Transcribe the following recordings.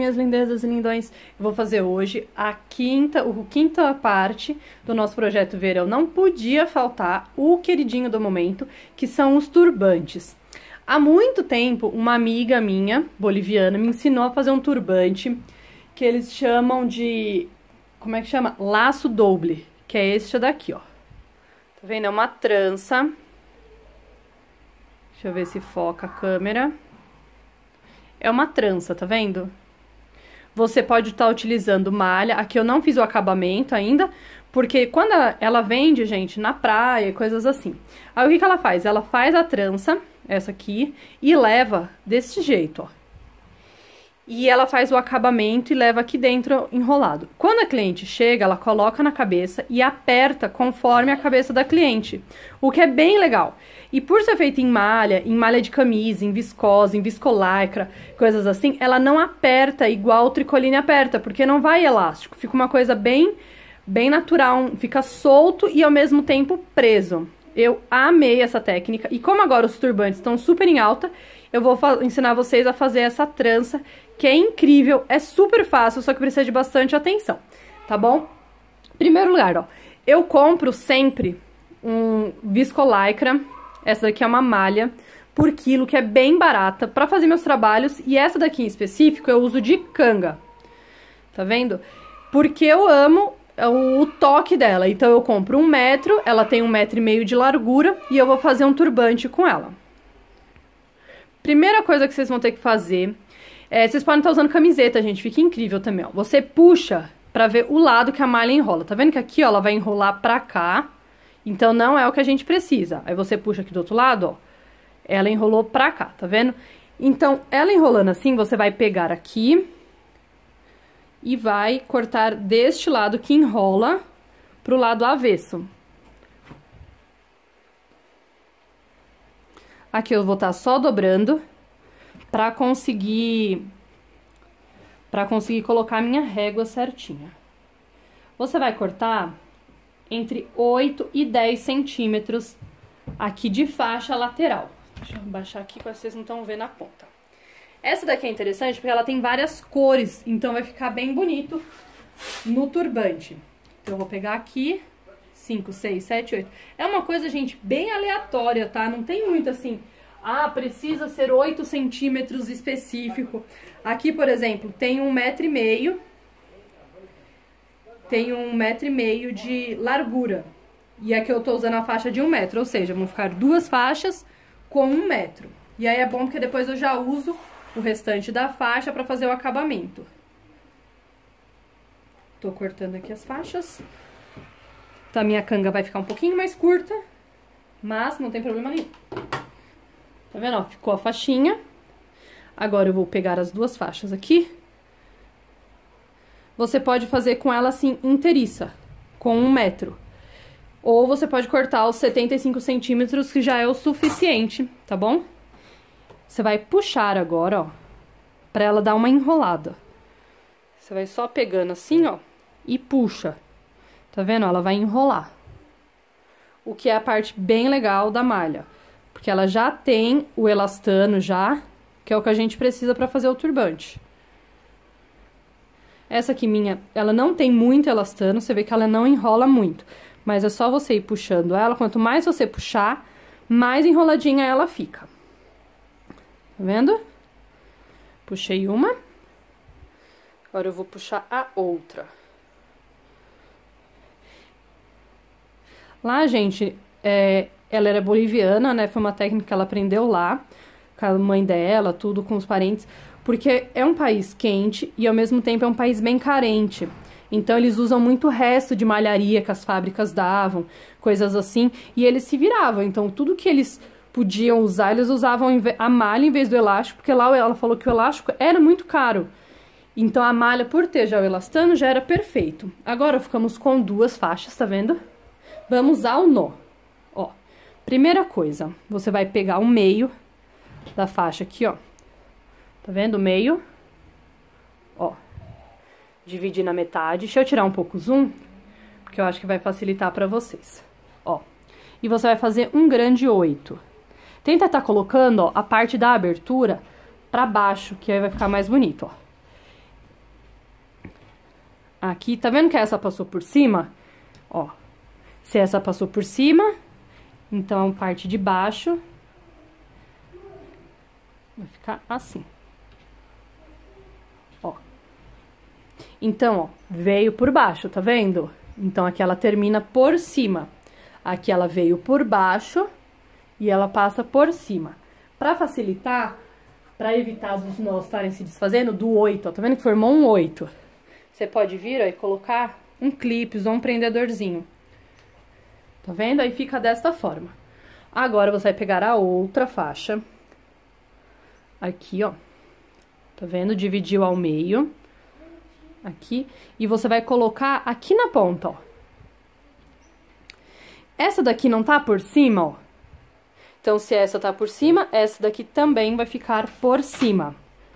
minhas lindezas e lindões, eu vou fazer hoje a quinta parte do nosso projeto verão. Não podia faltar o queridinho do momento, que são os turbantes. Há muito tempo, uma amiga minha, boliviana, me ensinou a fazer um turbante que eles chamam de... como é que chama? Laço doble, que é este daqui, ó. Tá vendo? É uma trança. Deixa eu ver se foca a câmera. É uma trança, tá vendo? Você pode estar utilizando malha. Aqui eu não fiz o acabamento ainda, porque quando ela vende, gente, na praia, coisas assim. Aí o que ela faz? Ela faz a trança, essa aqui, e leva desse jeito, ó. E ela faz o acabamento e leva aqui dentro enrolado. Quando a cliente chega, ela coloca na cabeça e aperta conforme a cabeça da cliente, o que é bem legal. E por ser feita em malha de camisa, em viscose, em viscolaicra, coisas assim, ela não aperta igual o tricoline aperta, porque não vai elástico. Fica uma coisa bem natural, fica solto e ao mesmo tempo preso. Eu amei essa técnica. E como agora os turbantes estão super em alta, eu vou ensinar vocês a fazer essa trança, que é incrível, é super fácil, só que precisa de bastante atenção, tá bom? Primeiro lugar, ó, eu compro sempre um viscolaicra. Essa daqui é uma malha por quilo, que é bem barata pra fazer meus trabalhos. E essa daqui em específico eu uso de canga. Tá vendo? Porque eu amo o toque dela. Então eu compro 1 metro, ela tem 1,5 metro de largura e eu vou fazer um turbante com ela. Primeira coisa que vocês vão ter que fazer... vocês podem estar usando camiseta, gente. Fica incrível também, ó. Você puxa pra ver o lado que a malha enrola. Tá vendo que aqui, ó, ela vai enrolar pra cá. Então, não é o que a gente precisa. Aí, você puxa aqui do outro lado, ó. Ela enrolou pra cá, tá vendo? Então, ela enrolando assim, você vai pegar aqui e vai cortar deste lado que enrola pro lado avesso. Aqui eu vou estar só dobrando pra conseguir colocar a minha régua certinha. Você vai cortar entre 8 e 10 centímetros aqui de faixa lateral. Deixa eu baixar aqui para vocês não estão vendo a ponta. Essa daqui é interessante porque ela tem várias cores, então vai ficar bem bonito no turbante. Então eu vou pegar aqui 5, 6, 7, 8. É uma coisa, gente, bem aleatória, tá? Não tem muito assim, precisa ser 8 centímetros específico. Aqui, por exemplo, tem 1,5 metro. Tem 1,5 metro de largura. E aqui eu tô usando a faixa de 1 metro, ou seja, vão ficar 2 faixas com 1 metro. E aí é bom porque depois eu já uso o restante da faixa pra fazer o acabamento. Tô cortando aqui as faixas. Então a minha canga vai ficar um pouquinho mais curta, mas não tem problema nenhum. Tá vendo, ó? Ficou a faixinha. Agora eu vou pegar as 2 faixas aqui. Você pode fazer com ela assim, inteiriça, com 1 metro. Ou você pode cortar os 75 centímetros, que já é o suficiente, tá bom? Você vai puxar agora, ó, pra ela dar uma enrolada. Você vai só pegando assim, ó, e puxa. Tá vendo? Ela vai enrolar. O que é a parte bem legal da malha. Porque ela já tem o elastano já, que é o que a gente precisa pra fazer o turbante. Essa aqui minha, ela não tem muito elastano, você vê que ela não enrola muito. Mas é só você ir puxando ela, quanto mais você puxar, mais enroladinha ela fica. Tá vendo? Puxei uma. Agora eu vou puxar a outra. Lá, gente, ela era boliviana, né? Foi uma técnica que ela aprendeu lá, com a mãe dela, tudo, com os parentes. Porque é um país quente e, ao mesmo tempo, é um país bem carente. Então, eles usam muito o resto de malharia que as fábricas davam, coisas assim. E eles se viravam. Então, tudo que eles podiam usar, eles usavam a malha em vez do elástico. Porque lá ela falou que o elástico era muito caro. Então, a malha, por ter já o elastano, já era perfeito. Agora, ficamos com 2 faixas, tá vendo? Vamos ao nó. Ó, primeira coisa, você vai pegar o meio da faixa aqui, ó. Tá vendo o meio? Ó. Dividir na metade. Deixa eu tirar um pouco o zoom, porque eu acho que vai facilitar pra vocês. Ó. E você vai fazer um grande 8. Tenta tá colocando, ó, a parte da abertura pra baixo, que aí vai ficar mais bonito, ó. aqui, tá vendo que essa passou por cima? Ó, se essa passou por cima, então a parte de baixo vai ficar assim. Ó. Então, ó, veio por baixo, tá vendo? Então, aqui ela termina por cima. Aqui ela veio por baixo e ela passa por cima. Pra facilitar, pra evitar os nós estarem se desfazendo, do 8, ó, tá vendo que formou um 8? Você pode vir, ó, e colocar um clipe ou um prendedorzinho. Tá vendo? Aí fica desta forma. Agora, você vai pegar a outra faixa. Aqui, ó. Tá vendo? Dividiu ao meio. Aqui. E você vai colocar aqui na ponta, ó. Essa daqui não tá por cima, ó. Então, se essa tá por cima, essa daqui também vai ficar por cima.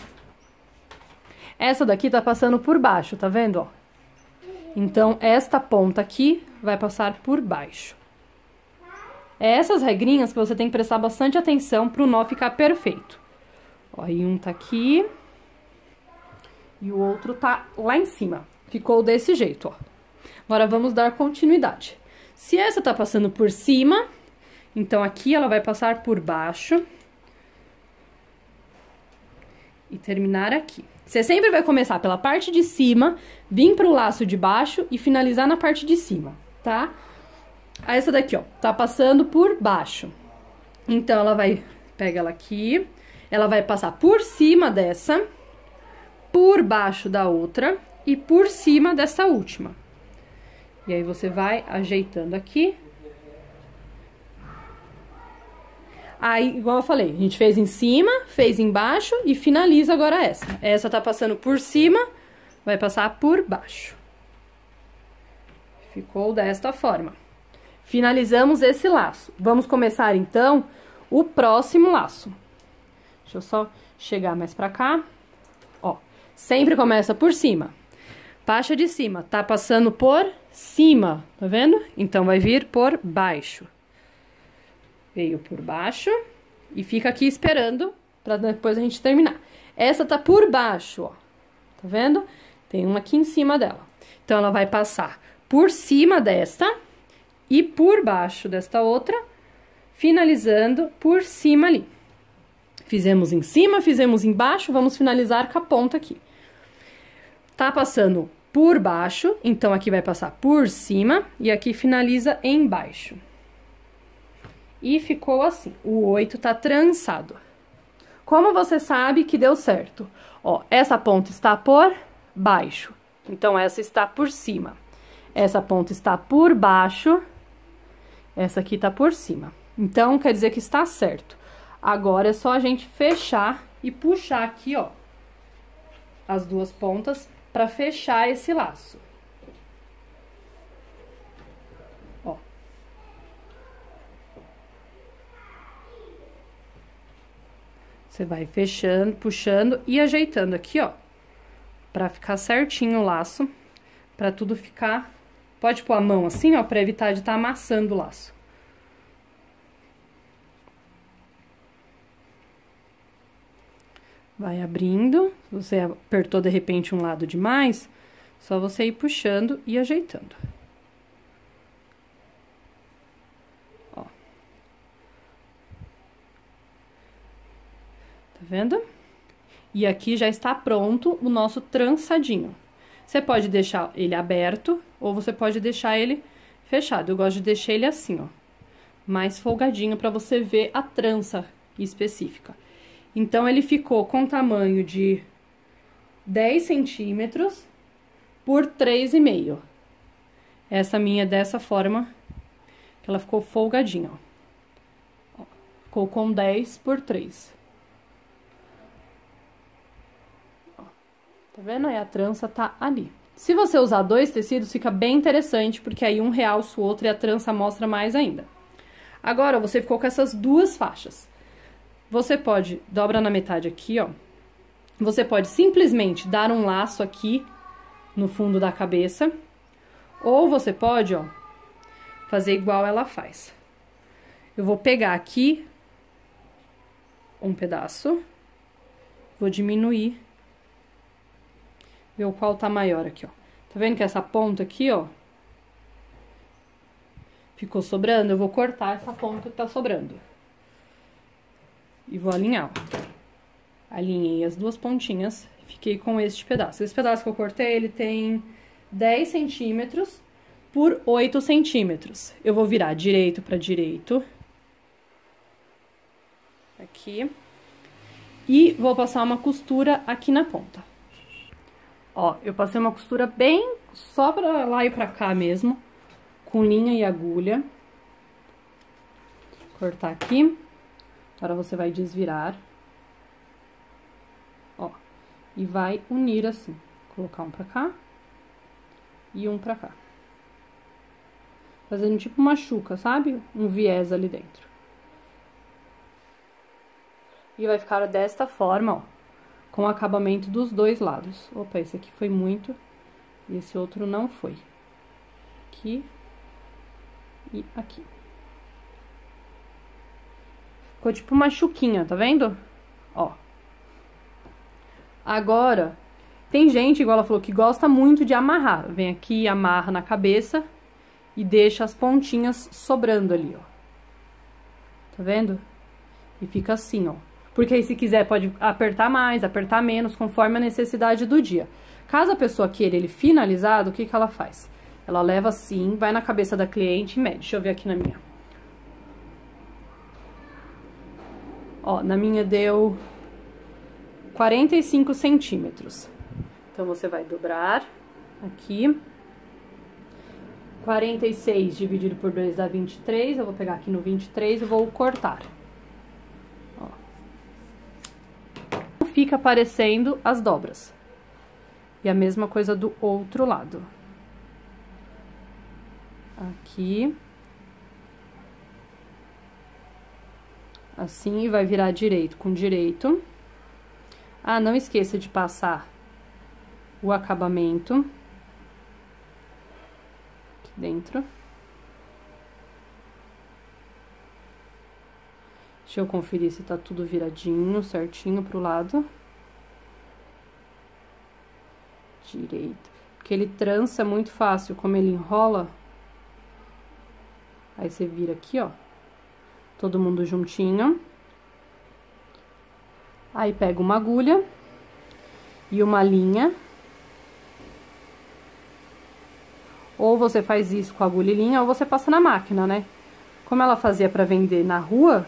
Essa daqui tá passando por baixo, tá vendo, ó? Então, esta ponta aqui vai passar por baixo. É essas regrinhas que você tem que prestar bastante atenção pro nó ficar perfeito. Ó, aí um tá aqui. E o outro tá lá em cima. Ficou desse jeito, ó. Agora, vamos dar continuidade. Se essa tá passando por cima, então aqui ela vai passar por baixo. E terminar aqui. Você sempre vai começar pela parte de cima, vir pro laço de baixo e finalizar na parte de cima, tá? Essa daqui, ó, tá passando por baixo. Então, ela vai... Pega ela aqui. Ela vai passar por cima dessa, por baixo da outra e por cima dessa última. E aí, você vai ajeitando aqui. Aí, igual eu falei, a gente fez em cima, fez embaixo e finaliza agora essa. Essa tá passando por cima, vai passar por baixo. Ficou desta forma. Finalizamos esse laço. Vamos começar, então, o próximo laço. Deixa eu só chegar mais pra cá. Ó, sempre começa por cima. Faixa de cima, tá passando por cima, tá vendo? Então, vai vir por baixo. Veio por baixo e fica aqui esperando pra depois a gente terminar. Essa tá por baixo, ó. Tá vendo? Tem uma aqui em cima dela. Então, ela vai passar por cima desta e por baixo desta outra, finalizando por cima ali. Fizemos em cima, fizemos embaixo, vamos finalizar com a ponta aqui. Tá passando por baixo, então aqui vai passar por cima e aqui finaliza embaixo. E ficou assim, o 8 tá trançado. Como você sabe que deu certo? Ó, essa ponta está por baixo, então essa está por cima. Essa ponta está por baixo, essa aqui tá por cima. Então, quer dizer que está certo. Agora, é só a gente fechar e puxar aqui, ó, as duas pontas pra fechar esse laço. Ó. Você vai fechando, puxando e ajeitando aqui, ó, pra ficar certinho o laço, pra tudo ficar... Pode pôr a mão assim, ó, pra evitar de estar amassando o laço. Vai abrindo. Se você apertou, de repente, um lado demais, só você ir puxando e ajeitando. Ó. Tá vendo? E aqui já está pronto o nosso trançadinho. Você pode deixar ele aberto ou você pode deixar ele fechado. Eu gosto de deixar ele assim, ó, mais folgadinho para você ver a trança específica. Então, ele ficou com tamanho de 10 centímetros por 3,5. Essa minha é dessa forma, que ela ficou folgadinha, ó. Ficou com 10 por 3. Tá vendo? Aí a trança tá ali. Se você usar 2 tecidos, fica bem interessante, porque aí um realça o outro e a trança mostra mais ainda. Agora, você ficou com essas duas faixas. Você pode, dobra na metade aqui, ó. Você pode simplesmente dar um laço aqui no fundo da cabeça. Ou você pode, ó, fazer igual ela faz. Eu vou pegar aqui um pedaço, vou diminuir. Ver qual tá maior aqui, ó. Tá Tá vendo que essa ponta aqui, ó, ficou sobrando? Eu vou cortar essa ponta que tá sobrando. E vou alinhar, ó. Alinhei as duas pontinhas, fiquei com este pedaço. Esse pedaço que eu cortei, ele tem 10 centímetros por 8 centímetros. Eu vou virar direito pra direito. Aqui. E vou passar uma costura aqui na ponta. Ó, eu passei uma costura bem só pra lá e pra cá mesmo, com linha e agulha. Cortar aqui. Agora você vai desvirar. Ó, e vai unir assim. Colocar um pra cá e um pra cá. Fazendo tipo uma chuca, sabe? Um viés ali dentro. E vai ficar desta forma, ó, com o acabamento dos dois lados. Opa, esse aqui foi muito e esse outro não foi. Aqui e aqui. Ficou tipo uma chuquinha, tá vendo? Ó. Agora, tem gente, igual ela falou, que gosta muito de amarrar. Vem aqui, amarra na cabeça e deixa as pontinhas sobrando ali, ó. Tá vendo? E fica assim, ó. Porque aí, se quiser, pode apertar mais, apertar menos, conforme a necessidade do dia. Caso a pessoa queira ele finalizado, o que que ela faz? Ela leva assim, vai na cabeça da cliente e mede. Deixa eu ver aqui na minha. Ó, na minha deu 45 centímetros. Então, você vai dobrar aqui. 46 dividido por 2 dá 23. Eu vou pegar aqui no 23 e vou cortar. Fica aparecendo as dobras. E a mesma coisa do outro lado. Aqui. Assim, e vai virar direito com direito. Ah, não esqueça de passar o acabamento aqui dentro. Deixa eu conferir se tá tudo viradinho, certinho pro lado. Direito. Porque ele trança muito fácil, como ele enrola. Aí, você vira aqui, ó. Todo mundo juntinho. Aí, pega uma agulha e uma linha. Ou você faz isso com agulha e linha, ou você passa na máquina, né? Como ela fazia pra vender na rua,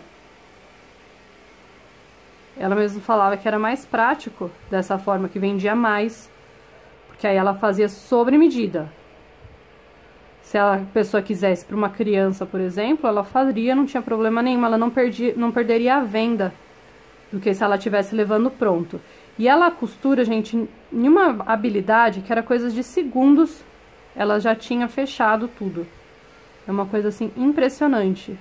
ela mesma falava que era mais prático dessa forma, que vendia mais, porque aí ela fazia sobre medida. Se a pessoa quisesse para uma criança, por exemplo, ela faria, não tinha problema nenhum, ela não perderia a venda do que se ela estivesse levando pronto. E ela costura, gente, em uma habilidade que era coisas de segundos, ela já tinha fechado tudo. É uma coisa assim impressionante.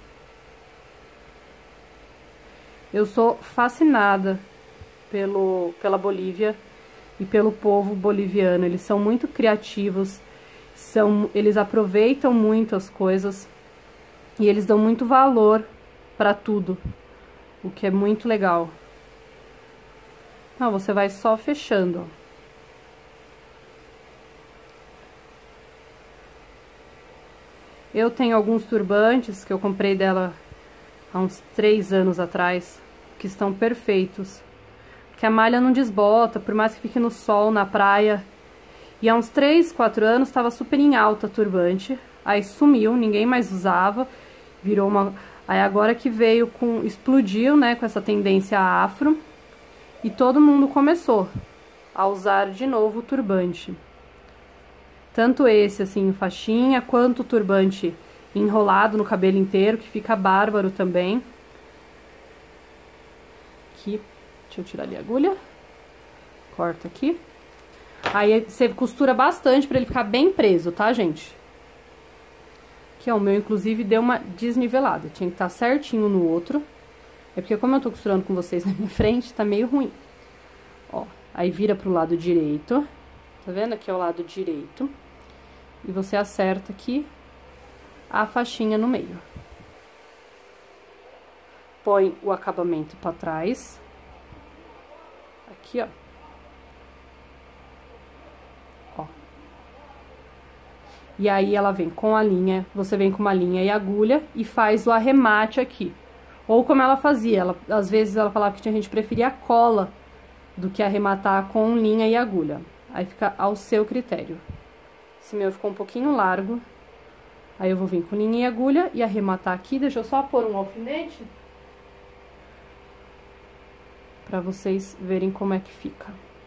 Eu sou fascinada pela Bolívia e pelo povo boliviano. Eles são muito criativos, eles aproveitam muito as coisas e eles dão muito valor para tudo, o que é muito legal. Não, você vai só fechando. Eu tenho alguns turbantes que eu comprei dela há uns 3 anos atrás, que estão perfeitos. Porque a malha não desbota, por mais que fique no sol, na praia. E há uns 3, 4 anos estava super em alta turbante. Aí sumiu, ninguém mais usava. Virou uma... Aí agora que veio com... Explodiu, né, com essa tendência afro. E todo mundo começou a usar de novo o turbante. Tanto esse, assim, faixinha, quanto o turbante enrolado no cabelo inteiro, que fica bárbaro também. Aqui, deixa eu tirar ali a agulha. Corta aqui. Aí você costura bastante pra ele ficar bem preso, tá, gente? Aqui, ó, o meu, inclusive, deu uma desnivelada. Tinha que estar certinho no outro. É porque como eu tô costurando com vocês na minha frente, tá meio ruim. Ó, aí vira pro lado direito. Tá vendo? Aqui é o lado direito. E você acerta aqui a faixinha no meio. Põe o acabamento pra trás. Aqui, ó. Ó. E aí ela vem com a linha, você vem com uma linha e agulha e faz o arremate aqui. Ou como ela fazia, às vezes ela falava que tinha gente que preferia a cola do que arrematar com linha e agulha. Aí fica ao seu critério. Esse meu ficou um pouquinho largo. Aí eu vou vir com linha e agulha e arrematar aqui. Deixa eu só pôr um alfinete pra vocês verem como é que fica.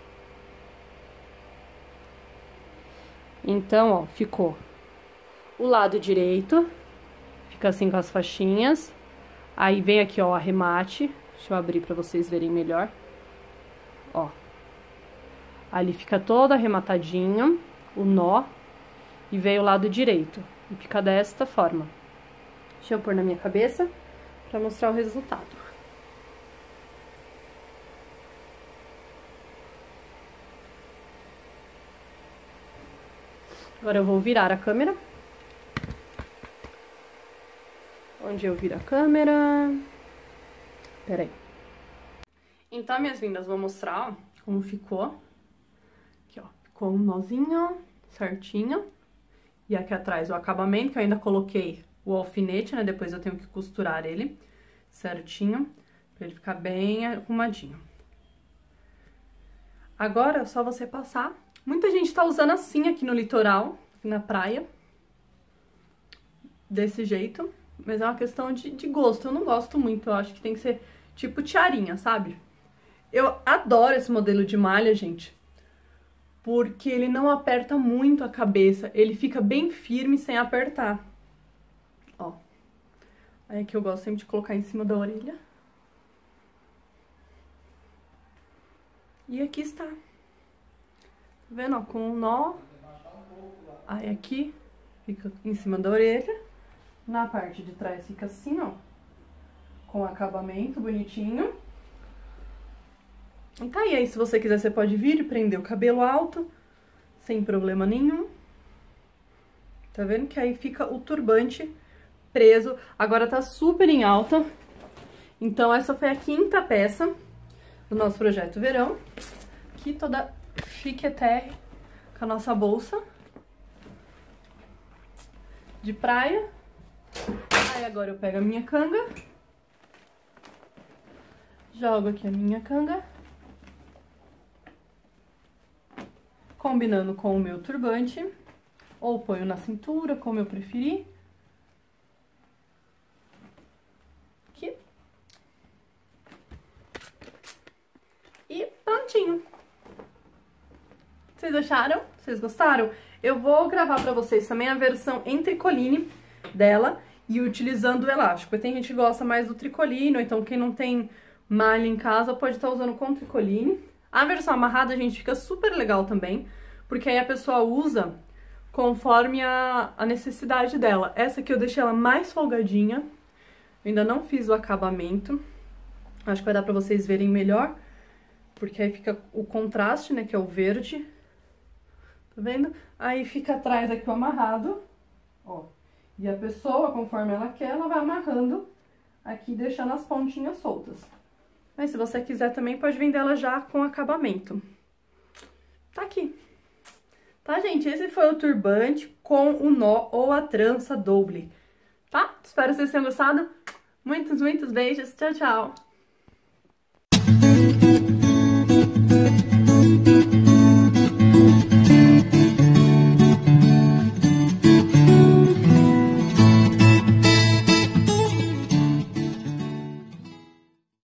Então, ó, ficou o lado direito, fica assim com as faixinhas. Aí vem aqui, ó, o arremate. Deixa eu abrir pra vocês verem melhor. Ó. Ali fica todo arrematadinho, o nó, e veio o lado direito. E fica desta forma. Deixa eu pôr na minha cabeça pra mostrar o resultado. Agora eu vou virar a câmera. Onde eu viro a câmera? Peraí. Então, minhas lindas, vou mostrar, ó, como ficou. Aqui, ó, ficou um nozinho certinho. E aqui atrás o acabamento, que eu ainda coloquei o alfinete, né? Depois eu tenho que costurar ele certinho, pra ele ficar bem arrumadinho. Agora é só você passar. Muita gente tá usando assim aqui no litoral, na praia. Desse jeito. Mas é uma questão de gosto. Eu não gosto muito, eu acho que tem que ser tipo tiarinha, sabe? Eu adoro esse modelo de malha, gente. Porque ele não aperta muito a cabeça. Ele fica bem firme sem apertar. Ó. Aí aqui eu gosto sempre de colocar em cima da orelha. E aqui está. Tá vendo, ó? Com um nó. Aí aqui fica em cima da orelha. Na parte de trás fica assim, ó. Com acabamento bonitinho. E tá aí, se você quiser, você pode vir e prender o cabelo alto, sem problema nenhum. Tá vendo? Que aí fica o turbante preso. Agora tá super em alta. Então, essa foi a 5ª peça do nosso projeto verão. Aqui toda chiqueterre, com a nossa bolsa de praia. Aí agora eu pego a minha canga. Jogo aqui a minha canga. Combinando com o meu turbante, ou ponho na cintura, como eu preferir. Aqui. E prontinho. Vocês acharam? Vocês gostaram? Eu vou gravar pra vocês também a versão em tricoline dela e utilizando o elástico. Tem gente que gosta mais do tricoline, ou então quem não tem malha em casa pode estar usando com tricoline. A versão amarrada, gente, fica super legal também, porque aí a pessoa usa conforme a necessidade dela. Essa aqui eu deixei ela mais folgadinha, eu ainda não fiz o acabamento, acho que vai dar pra vocês verem melhor, porque aí fica o contraste, né, que é o verde, tá vendo? Aí fica atrás aqui o amarrado, ó, e a pessoa, conforme ela quer, ela vai amarrando aqui, deixando as pontinhas soltas. Mas se você quiser também, pode vender ela já com acabamento. Tá aqui. Tá, gente? Esse foi o turbante com o nó ou a trança doble. Tá? Espero que vocês tenham gostado. Muitos, muitos beijos. Tchau, tchau.